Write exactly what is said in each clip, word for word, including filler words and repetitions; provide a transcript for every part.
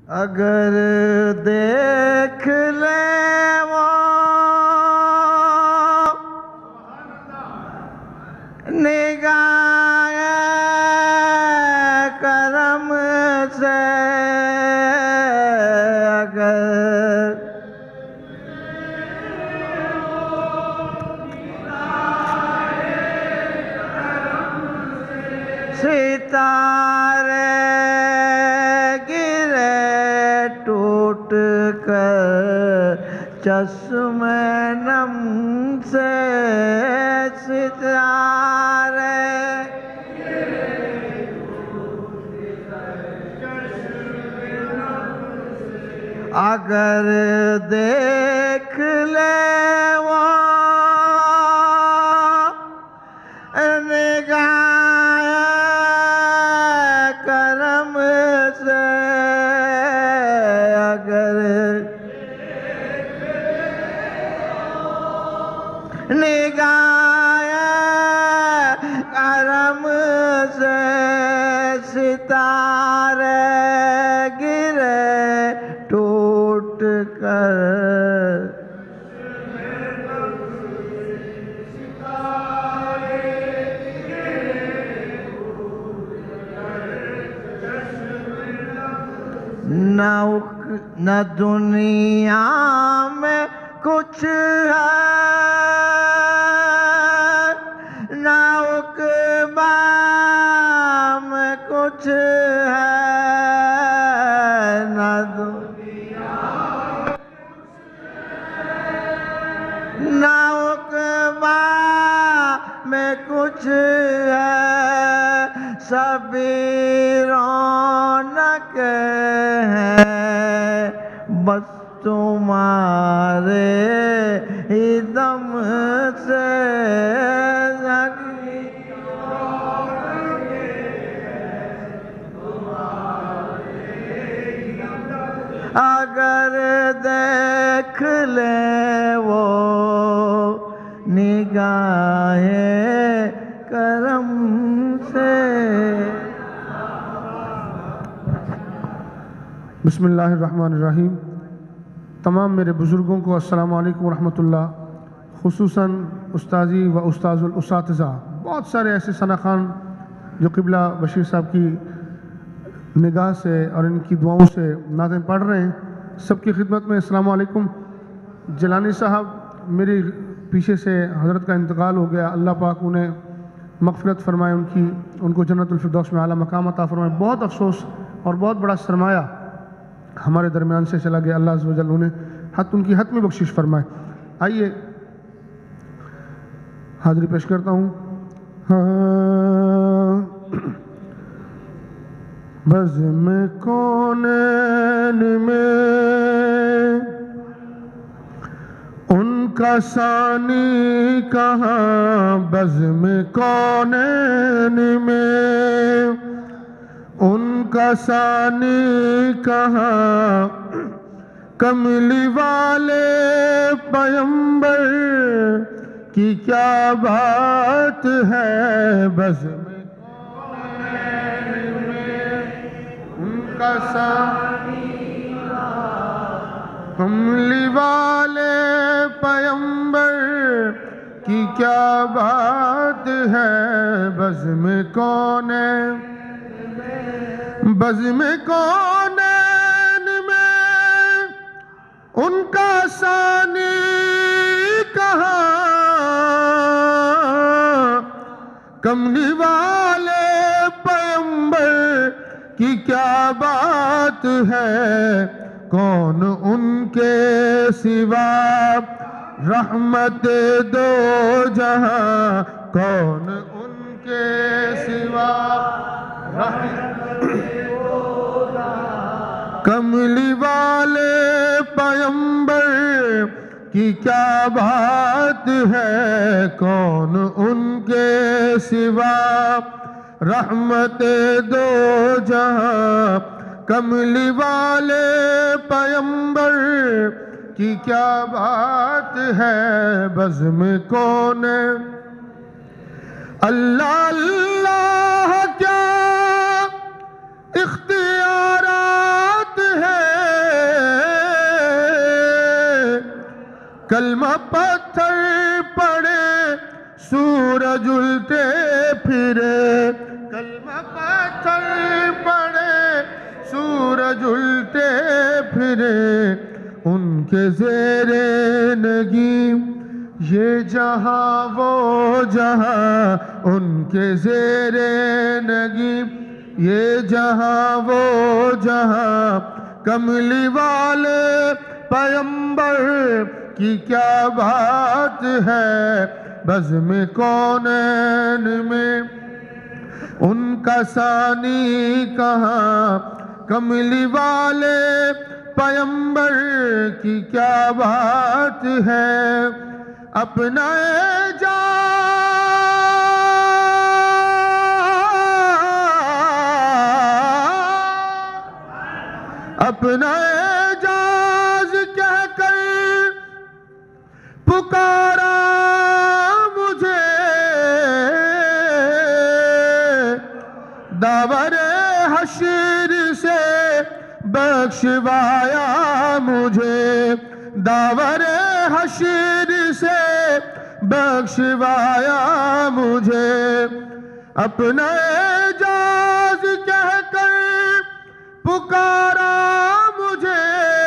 اگر دیکھ لے وہ نگاہ کرم سے، اگر ستارے گرے ٹوٹ کر چشم نم سے، ستارے اگر دیکھ لے وہ نگاہ کرم سے، اگر نگاہ کرم سے ستارے گرے ٹوٹ کر، نہ دنیا میں کچھ ہے نہ عقبہ میں کچھ ہے، نہ دنیا نہ عقبہ میں کچھ ہے، سبھی رونق ہے بس تمہارے ہی دم سے، اگر دیکھ لے وہ نگاہ کرم سے۔ بسم اللہ الرحمن الرحیم۔ تمام میرے بزرگوں کو السلام علیکم ورحمۃ اللہ، خصوصاً استاذی و استاذ الاساتذہ، بہت سارے ایسے ثنا خان جو قبلہ بشیر صاحب کی نگاہ سے اور ان کی دعاؤں سے نعتیں پڑھ رہے ہیں، سب کی خدمت میں السلام علیکم۔ جیلانی صاحب میری پیچھے سے حضرت کا انتقال ہو گیا، اللہ پاک انہیں مغفرت فرمائے، ان کی ان کو جنت الفردوس میں اعلیٰ مقام عطا فرمائے۔ بہت افسوس اور بہت بڑا سرمایہ ہمارے درمیان سے چلا گیا، اللہ عز و جل انہیں حت ان کی حتمی بخشش فرمائے۔ آئیے حاضری پیش کرتا ہوں۔ بزم کونین میں ان کا ثانی کہاں، بزم کونین میں ان کا ثانی کہاں، کملی والے پیمبر کی کیا بات ہے، بزم کونین میں ان کا ثانی کملی والے پیمبر کی کیا بات ہے، بزم کونین بزم کونین میں ان کا ثانی کہاں، کملی والے پیمبر کی کیا بات ہے، کون ان کے سوا رحمت دو جہاں، کون ان کے سوا کملی والے پیمبر کی کیا بات ہے، کون ان کے سوا رحمت دو جہاں، کملی والے پیمبر کی کیا بات ہے، بزم کون اللہ اللہ کیا اختیارات ہے، کلمہ پتھر پڑے سورج الٹے پھرے، کلمہ پتھر پڑے سورج الٹے پھرے، ان کے زیر نگیں یہ جہاں وہ جہاں، ان کے زیر نگیں یہ جہاں وہ جہاں، کملی والے پیمبر کی کیا بات ہے، بزم کونین میں ان کا ثانی کہاں، کملی والے پیمبر کی کیا بات ہے، اپنا اعجاز اپنا اعجاز کہہ کر پکارا مجھے، داور حشر سے بخشوایا مجھے، داور حشر سے بخشوایا مجھے، اپنا اعجاز کہہ کر پکارا مجھے،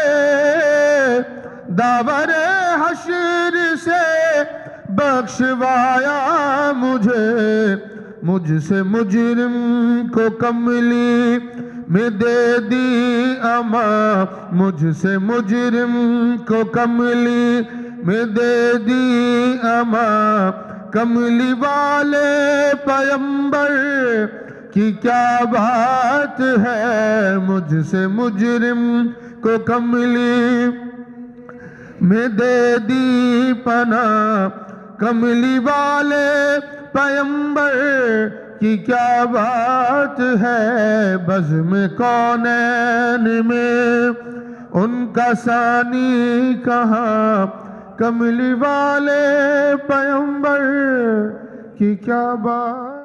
داور حشر سے بخشوایا مجھے، مجھ سے مجرم کو کملی میں دے دی امان، مجھ سے مجرم کو کملی میں دے دی امان، کملی والے پیمبر کی کیا بات ہے، مجھ سے مجرم کو کملی میں دے دی پناہ، کملی والے پیمبر کی کیا بات ہے، بزم کونین میں ان کا ثانی کہاں، کملی والے پیمبر کی کیا بات